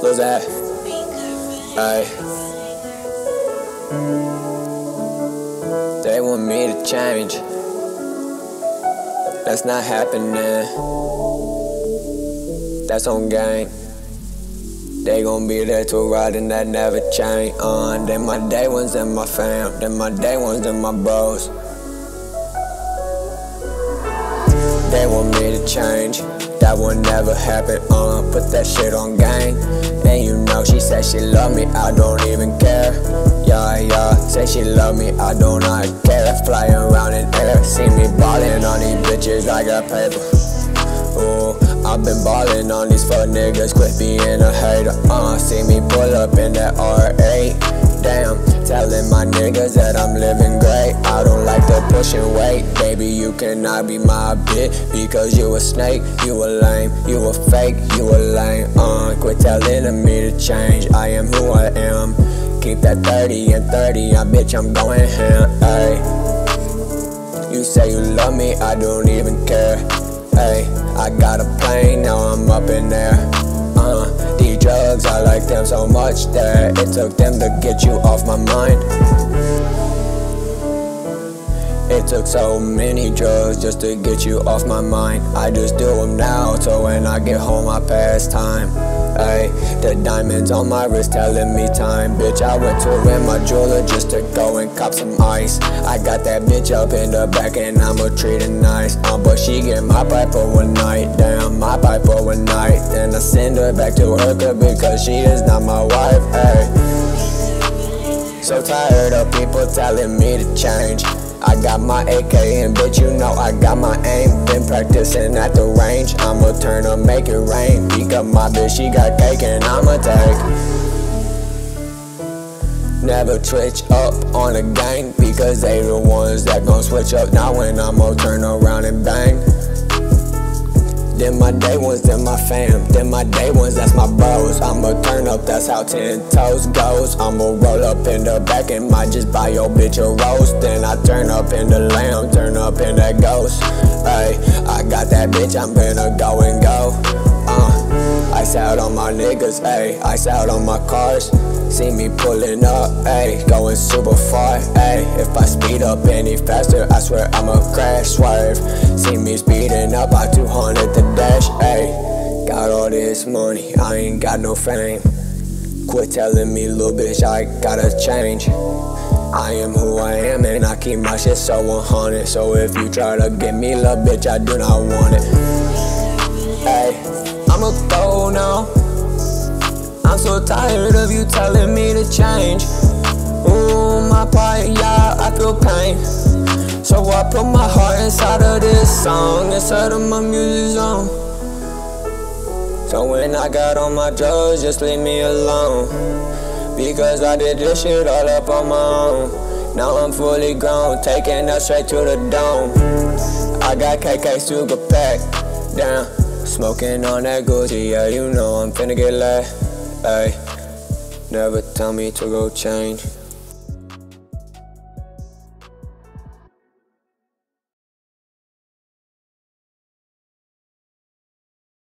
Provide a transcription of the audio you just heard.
people's at. Ay. They want me to change. That's not happening. That's on gang. They gon' be there to ride and that never change. They my day ones and my fam. They my day ones and my bros. They want me to change. That will never happen. Put that shit on gang. And you know she said she love me, I don't even care. Yeah, say she love me, I do not care. Flying around in air, see me ballin' on these bitches, I got paper. Ooh, I've been ballin' on these fuck niggas, quit being a hater. See me pull up in that R8. Damn, telling my niggas that I'm living great. I don't like the pushing weight. Baby, you cannot be my bitch because you a snake, you a lame, you a fake, you a lame. Quit telling me to change. I am who I am. Keep that 30 and 30, bitch, I'm going ham. Ay. You say you love me, I don't even care. Ay. I got a plane, now I'm up in there. These drugs, I like them so much that it took them to get you off my mind. It took so many drugs just to get you off my mind. I just do them now, so when I get home I pass time. Ay, the diamonds on my wrist telling me time. Bitch, I went to in my jeweler just to go and cop some ice. I got that bitch up in the back and I'ma treat her nice. But she get my pipe for one night, damn, my pipe for one night. Then I send her back to her because she is not my wife. Ay. So tired of people telling me to change. I got my AK and bitch, you know I got my aim. Been practicing at the range, I'ma turn up, make it rain. Because my bitch, she got cake and I'ma take. Never switch up on a gang because they the ones that gon' switch up. Now when I'ma turn around and bang. Then my day ones, then my fam. Then my day ones, that's my bros. I'ma turn up, that's how 10 toes goes. I'ma roll up in the back and might just buy your bitch a roast. Then I turn up in the lamb, turn up in that ghost. Ay, I got that bitch, I'm gonna go and go. Ice out on my niggas, ayy. Ice out on my cars. See me pulling up, ayy, going super far, ayy. If I speed up any faster, I swear I'ma crash, swerve. See me speeding up, I 200 the dash, ayy. Got all this money, I ain't got no fame. Quit telling me, little bitch, I gotta change. I am who I am and I keep my shit so 100. So if you try to get me, little bitch, I do not want it. Ayy, I'ma go now. I'm so tired of you telling me to change. Ooh, my part, yeah, I feel pain. So I put my heart inside of this song, inside of my music zone. So when I got on my drugs, just leave me alone. Because I did this shit all up on my own. Now I'm fully grown, taking that straight to the dome. I got KK super packed down, smoking on that Gucci, yeah, you know I'm finna get laid. Ay, never tell me to go change.